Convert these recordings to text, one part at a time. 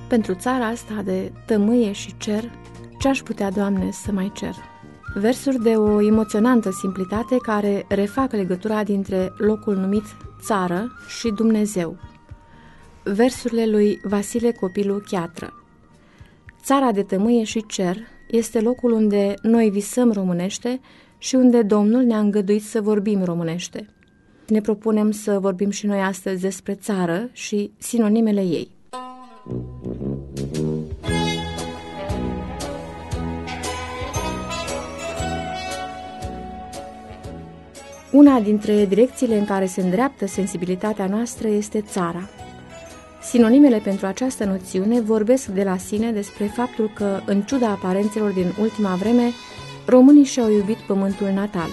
Pentru țara asta de tămâie și cer, ce-aș putea, Doamne, să mai cer? Versuri de o emoționantă simplitate care refac legătura dintre locul numit țară și Dumnezeu. Versurile lui Vasile Copilu Chiatră. Țara de tămâie și cer este locul unde noi visăm românește și unde Domnul ne-a îngăduit să vorbim românește. Ne propunem să vorbim și noi astăzi despre țară și sinonimele ei. Una dintre direcțiile în care se îndreaptă sensibilitatea noastră este țara. Sinonimele pentru această noțiune vorbesc de la sine despre faptul că, în ciuda aparențelor din ultima vreme, românii și-au iubit pământul natal.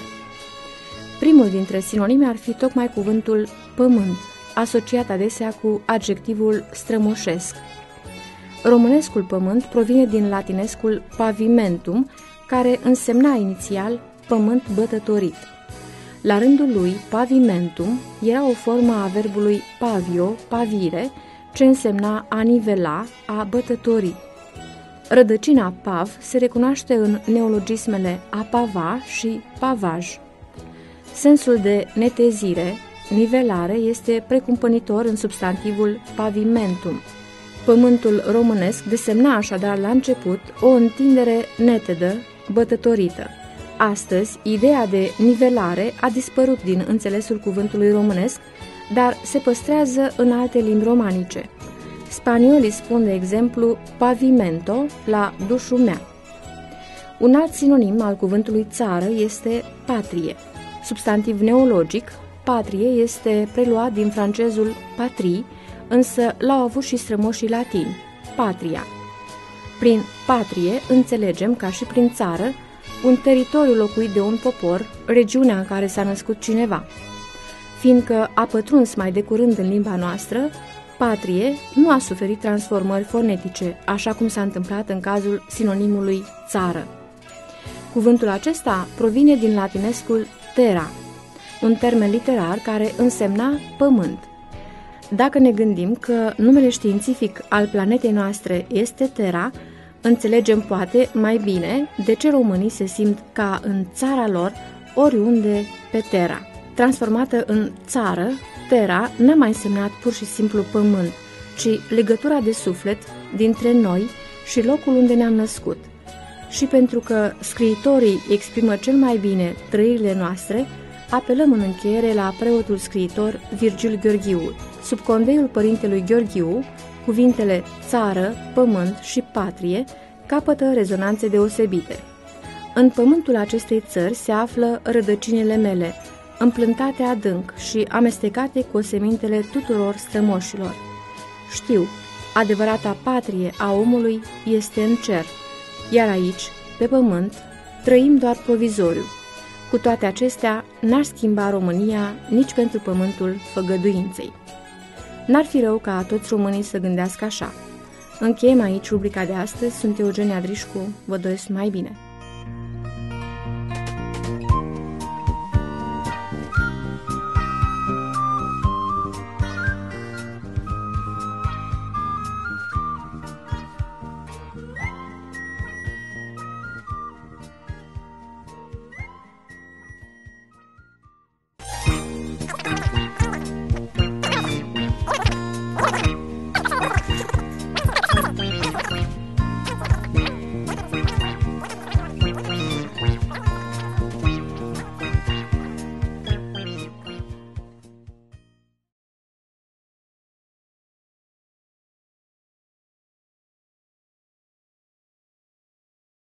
Primul dintre sinonime ar fi tocmai cuvântul pământ, asociat adesea cu adjectivul strămoșesc. Românescul pământ provine din latinescul pavimentum, care însemna inițial pământ bătătorit. La rândul lui, pavimentum era o formă a verbului pavio, pavire, ce însemna a nivela, a bătători. Rădăcina pav se recunoaște în neologismele a pava și pavaj. Sensul de netezire, nivelare, este precumpănitor în substantivul pavimentum. Pământul românesc desemna așadar la început o întindere netedă, bătătorită. Astăzi, ideea de nivelare a dispărut din înțelesul cuvântului românesc, dar se păstrează în alte limbi romanice. Spaniolii spun, de exemplu, pavimento la dușul mea. Un alt sinonim al cuvântului țară este patrie. Substantiv neologic, patrie este preluat din francezul patrie, însă l-au avut și strămoșii latini, patria. Prin patrie înțelegem, ca și prin țară, un teritoriu locuit de un popor, regiunea în care s-a născut cineva. Fiindcă a pătruns mai de curând în limba noastră, patrie nu a suferit transformări fonetice, așa cum s-a întâmplat în cazul sinonimului țară. Cuvântul acesta provine din latinescul terra, un termen literar care însemna pământ. Dacă ne gândim că numele științific al planetei noastre este Terra, înțelegem poate mai bine de ce românii se simt ca în țara lor oriunde pe Terra. Transformată în țară, Terra n-a mai însemnat pur și simplu pământ, ci legătura de suflet dintre noi și locul unde ne-am născut. Și pentru că scriitorii exprimă cel mai bine trăirile noastre, apelăm în încheiere la preotul scriitor Virgil Gheorghiu. Sub condeiul părintelui Gheorghiu, cuvintele țară, pământ și patrie capătă rezonanțe deosebite. În pământul acestei țări se află rădăcinile mele, împlântate adânc și amestecate cu osemintele tuturor strămoșilor. Știu, adevărata patrie a omului este în cer, iar aici, pe pământ, trăim doar provizoriu. Cu toate acestea, n-ar schimba România nici pentru pământul făgăduinței. N-ar fi rău ca toți românii să gândească așa. Încheiem aici rubrica de astăzi, sunt Eugenia Drișcu, vă doresc mai bine.